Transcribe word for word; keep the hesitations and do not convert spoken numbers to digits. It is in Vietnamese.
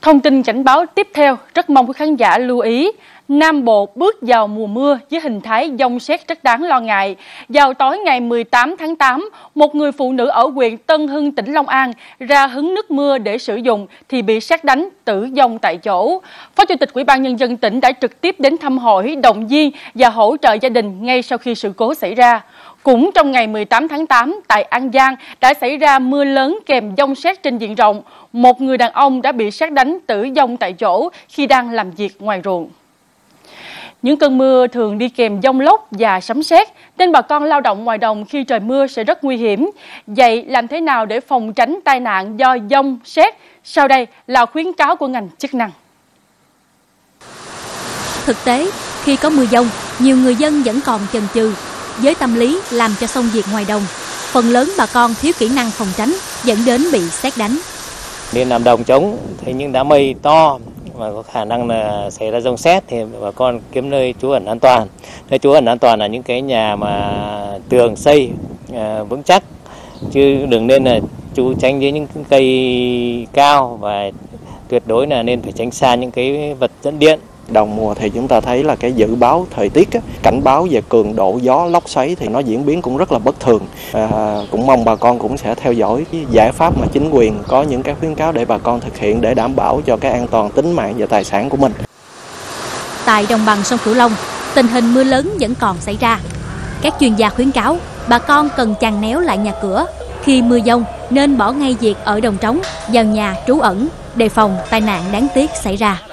Thông tin cảnh báo tiếp theo rất mong quý khán giả lưu ý. Nam Bộ bước vào mùa mưa với hình thái dông sét rất đáng lo ngại. Vào tối ngày mười tám tháng tám, một người phụ nữ ở huyện Tân Hưng, tỉnh Long An ra hứng nước mưa để sử dụng thì bị sét đánh tử vong tại chỗ. Phó Chủ tịch Ủy ban Nhân dân tỉnh đã trực tiếp đến thăm hỏi, động viên và hỗ trợ gia đình ngay sau khi sự cố xảy ra. Cũng trong ngày mười tám tháng tám, tại An Giang đã xảy ra mưa lớn kèm dông sét trên diện rộng. Một người đàn ông đã bị sét đánh tử vong tại chỗ khi đang làm việc ngoài ruộng. Những cơn mưa thường đi kèm dông lốc và sấm sét, nên bà con lao động ngoài đồng khi trời mưa sẽ rất nguy hiểm. Vậy làm thế nào để phòng tránh tai nạn do dông sét? Sau đây là khuyến cáo của ngành chức năng. Thực tế, khi có mưa dông, nhiều người dân vẫn còn chần chừ với tâm lý làm cho xong việc ngoài đồng. Phần lớn bà con thiếu kỹ năng phòng tránh dẫn đến bị sét đánh. Nên làm đồng trống thì những đám mây to mà có khả năng là xảy ra dông sét thì bà con kiếm nơi trú ẩn an toàn. Nơi trú ẩn an toàn là những cái nhà mà tường xây à, vững chắc, chứ đừng nên là trú tránh với những cây cao, và tuyệt đối là nên phải tránh xa những cái vật dẫn điện. Đầu mùa thì chúng ta thấy là cái dự báo thời tiết á, cảnh báo về cường độ gió lốc xoáy thì nó diễn biến cũng rất là bất thường. À, cũng mong bà con cũng sẽ theo dõi cái giải pháp mà chính quyền có những cái khuyến cáo để bà con thực hiện để đảm bảo cho cái an toàn tính mạng và tài sản của mình. Tại đồng bằng sông Cửu Long, tình hình mưa lớn vẫn còn xảy ra. Các chuyên gia khuyến cáo bà con cần chằng néo lại nhà cửa. Khi mưa dông nên bỏ ngay việc ở đồng trống vào nhà trú ẩn, đề phòng tai nạn đáng tiếc xảy ra.